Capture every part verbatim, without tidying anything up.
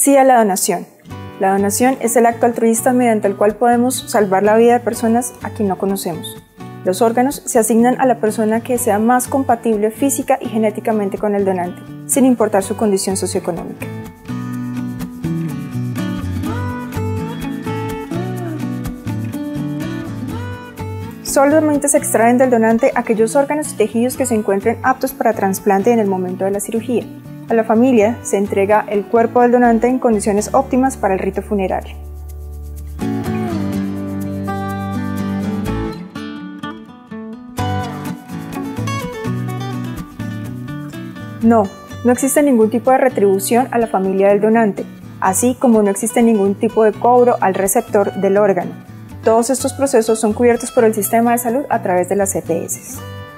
Sí a la donación. La donación es el acto altruista mediante el cual podemos salvar la vida de personas a quien no conocemos. Los órganos se asignan a la persona que sea más compatible física y genéticamente con el donante, sin importar su condición socioeconómica. Solamente se extraen del donante aquellos órganos y tejidos que se encuentren aptos para trasplante en el momento de la cirugía. A la familia se entrega el cuerpo del donante en condiciones óptimas para el rito funerario. No, no existe ningún tipo de retribución a la familia del donante, así como no existe ningún tipo de cobro al receptor del órgano. Todos estos procesos son cubiertos por el sistema de salud a través de las E P S.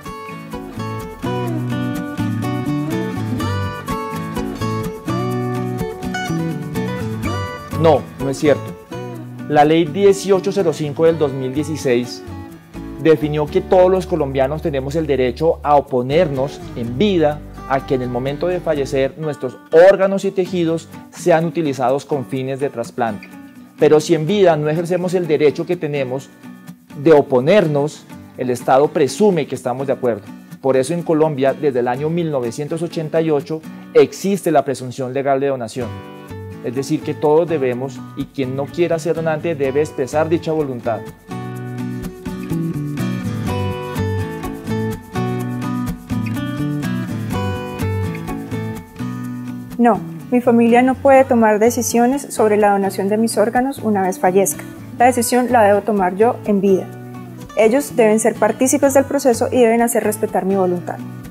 No, no es cierto. La ley dieciocho cero cinco del dos mil dieciséis definió que todos los colombianos tenemos el derecho a oponernos en vida a que en el momento de fallecer nuestros órganos y tejidos sean utilizados con fines de trasplante. Pero si en vida no ejercemos el derecho que tenemos de oponernos, el Estado presume que estamos de acuerdo. Por eso en Colombia, desde el año mil novecientos ochenta y ocho, existe la presunción legal de donación. Es decir, que todos debemos, y quien no quiera ser donante debe expresar dicha voluntad. No, mi familia no puede tomar decisiones sobre la donación de mis órganos una vez fallezca. La decisión la debo tomar yo en vida. Ellos deben ser partícipes del proceso y deben hacer respetar mi voluntad.